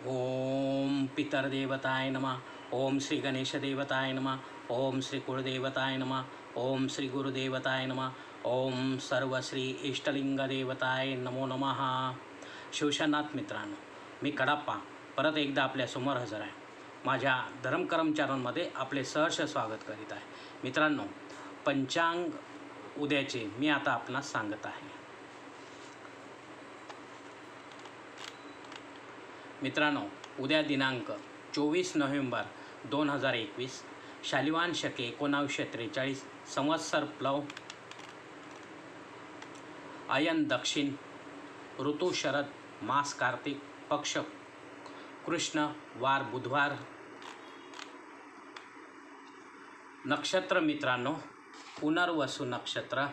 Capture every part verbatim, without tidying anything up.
ओम पितरदेवताय नमः। ओम श्री गणेश देवताय नमः। ओम श्री कुलदेवताय नमः। ओम श्री गुरुदेवताय नमः। ओम सर्व श्री इष्टलिंग देवताय नमो नमः। शिवशनाथ मित्रांनो, मी कडाप्पा परत एकदा आपल्यासमोर हजर आहे। माझ्या धर्मकरम चॅनलमध्ये आपले सहर्ष स्वागत करीत आहे। मित्रांनो, पंचांग उद्याचे मी आता आपणास सांगत आहे। मित्रांनो, उद्या दिनांक चोवीस नोव्हेंबर दोन हजार एकवीस, शालिवान शके एकोणावीसशे त्रेचाळीस, संवत्सर प्लव, अयन दक्षिण, ऋतू शरद, मास कार्तिक, पक्ष कृष्ण, वार बुधवार, नक्षत्र मित्रांनो पुनर्वसु नक्षत्र,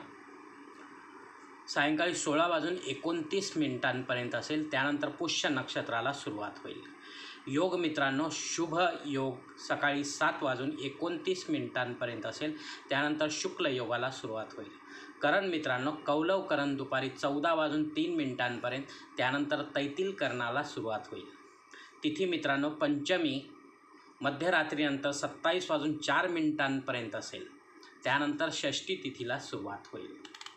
सायंकाळी सोळा वाजून एकोणतीस मिनिटांपर्यंत असेल। त्यानंतर पुष्य नक्षत्राला सुरुवात होईल। योग मित्रांनो शुभ योग सकाळी सात वाजून एकोणतीस मिनिटांपर्यंत असेल। त्यानंतर शुक्ल योगाला सुरुवात होईल। करण मित्रांनो कौलव करण दुपारी चौदा वाजून तीन मिनिटांपर्यंत, त्यानंतर तैतील करणाला सुरुवात होईल। तिथी मित्रांनो पंचमी मध्यरात्रीनंतर सत्तावीस वाजून चार मिनिटांपर्यंत असेल। त्यानंतर षष्ठी तिथीला सुरुवात होईल।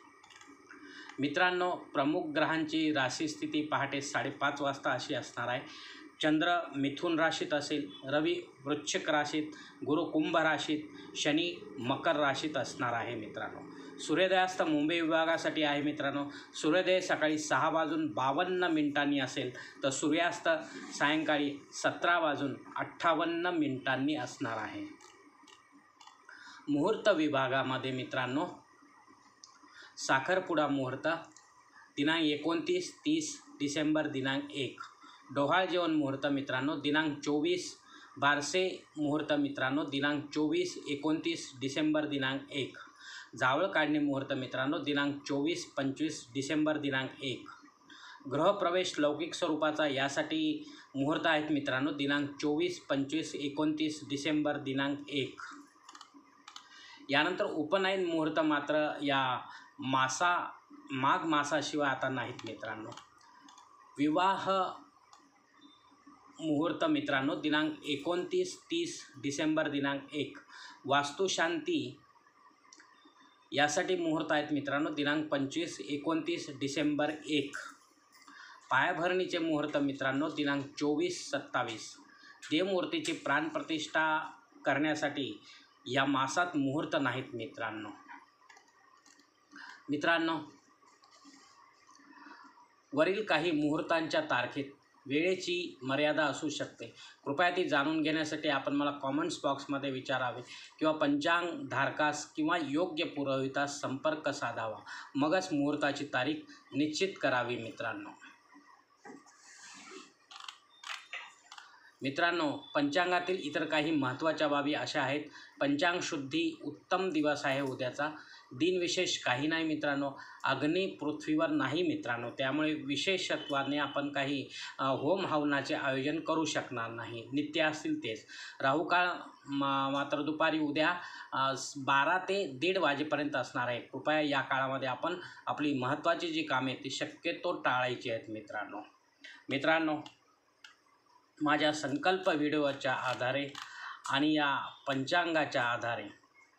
मित्रांनो, प्रमुख ग्रहांची राशी स्थिती पहाटे साडेपाच वाजता अशी असणार आहे। चंद्र मिथुन राशीत असेल, रवी वृश्चिक राशीत, गुरु कुंभ राशीत, शनी मकर राशीत असणार आहे। मित्रांनो, सूर्योदयास्त मुंबई विभागासाठी आहे। मित्रांनो, सूर्योदय सकाळी सहा वाजून बावन्न मिनिटांनी असेल, तर सूर्यास्त सायंकाळी सतरा वाजून अठ्ठावन्न मिनिटांनी असणार आहे। मुहूर्त विभागामध्ये मित्रांनो साखरपुडा मुहूर्त दिनांक एकोणतीस तीस डिसेंबर दिनांक एक, डोहाळ जेवण मुहूर्त मित्रांनो दिनांक चोवीस, बारसे मुहूर्त मित्रांनो दिनांक चोवीस एकोणतीस डिसेंबर दिनांक एक, जावळ काढणे मुहूर्त मित्रांनो दिनांक चोवीस पंचवीस डिसेंबर दिनांक एक, गृहप्रवेश लौकिक स्वरूपाचा यासाठी मुहूर्त आहेत मित्रांनो दिनांक चोवीस पंचवीस एकोणतीस डिसेंबर दिनांक एक। यानंतर उपनयन मुहूर्त मात्र या मासा माघ मासाशिवाय आता नाहीत मित्रांनो। विवाह मुहूर्त मित्रांनो दिनांक एकोणतीस तीस डिसेंबर दिनांक एक, वास्तुशांती यासाठी मुहूर्त आहेत मित्रांनो दिनांक पंचवीस एकोणतीस डिसेंबर एक, पायाभरणीचे मुहूर्त मित्रांनो दिनांक चोवीस सत्तावीस, देवमूर्तीची प्राणप्रतिष्ठा करण्यासाठी या मासात मुहूर्त नाहीत मित्रांनो। मित्रांनो, वरील काही मुहूर्तांच्या तारखेत वेळेची मर्यादा असू शकते। कृपया ती जाणून घेण्यासाठी आपण मला कॉमेंट्स बॉक्समध्ये विचारावे किंवा पंचांग धारकास किंवा योग्य पुरोहितास संपर्क साधावा, मगच मुहूर्ताची तारीख निश्चित करावी मित्रांनो। मित्रांनो, पंचांगातील इतर काही महत्त्वाच्या बाबी अशा आहेत। पंचांग शुद्धी उत्तम दिवस आहे उद्याचा। दिनविशेष काही नाही मित्रांनो। अग्नी पृथ्वीवर नाही मित्रांनो, त्यामुळे विशेषत्वाने आपण काही होम हवनाचे आयोजन करू शकणार नाही। नित्य असतील तेच। राहुकाळ मा मात्र दुपारी उद्या बारा ते दीड वाजेपर्यंत असणार आहे। कृपया या काळामध्ये आपण आपली महत्त्वाची जी कामे ती शक्यतो टाळायची आहेत मित्रांनो। मित्रांनो, माझ्या संकल्प व्हिडिओच्या आधारे आणि या पंचांगाच्या आधारे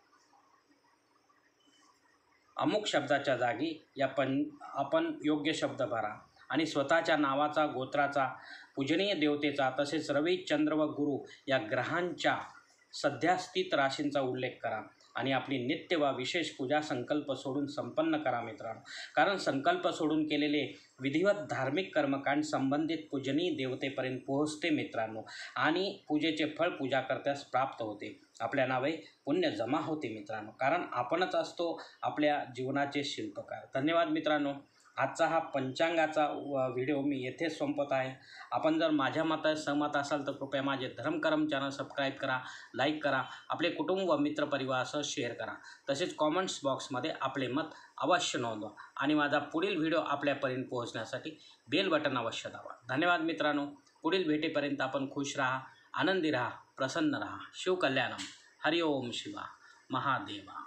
अमुक शब्दाच्या जागी या पण आपण योग्य शब्द भरा आणि स्वतःच्या नावाचा, गोत्राचा, पूजनीय देवतेचा तसेच रवी चंद्र व गुरु या ग्रहांच्या सध्या स्थित राशींचा उल्लेख करा आणि आपली नित्य व विशेष पूजा संकल्प सोडून संपन्न करा मित्रांनो। कारण संकल्प सोडून केलेले विधिवत धार्मिक कर्मकांड संबंधित पूजनीय देवतेपर्यंत पोहोचते मित्रांनो आणि पूजेचे फळ पूजा करत्यास प्राप्त होते। आपल्या नावे पुण्य जमा होते मित्रांनो, कारण आपणच असतो आपल्या जीवनाचे शिल्पकार। धन्यवाद मित्रांनो। आजचा हा पंचांगाचा व्हिडिओ मी येथे संपत आहे। आपण जर माझ्या मतात सहमत असाल तर कृपया माझे धर्मकरम चॅनल सबस्क्राईब करा, लाईक करा, आपले कुटुंब व मित्रपरिवारासह शेअर करा, तसेच कॉमेंट्स बॉक्समध्ये आपले मत अवश्य नोंदवा आणि माझा पुढील व्हिडिओ आपल्यापर्यंत पोहोचण्यासाठी बेल बटन अवश्य दाबा। धन्यवाद मित्रांनो। पुढील भेटीपर्यंत आपण खुश राहा, आनंदी राहा, प्रसन्न राहा। शिवकल्याणम। हरिओम शिवा महादेवा।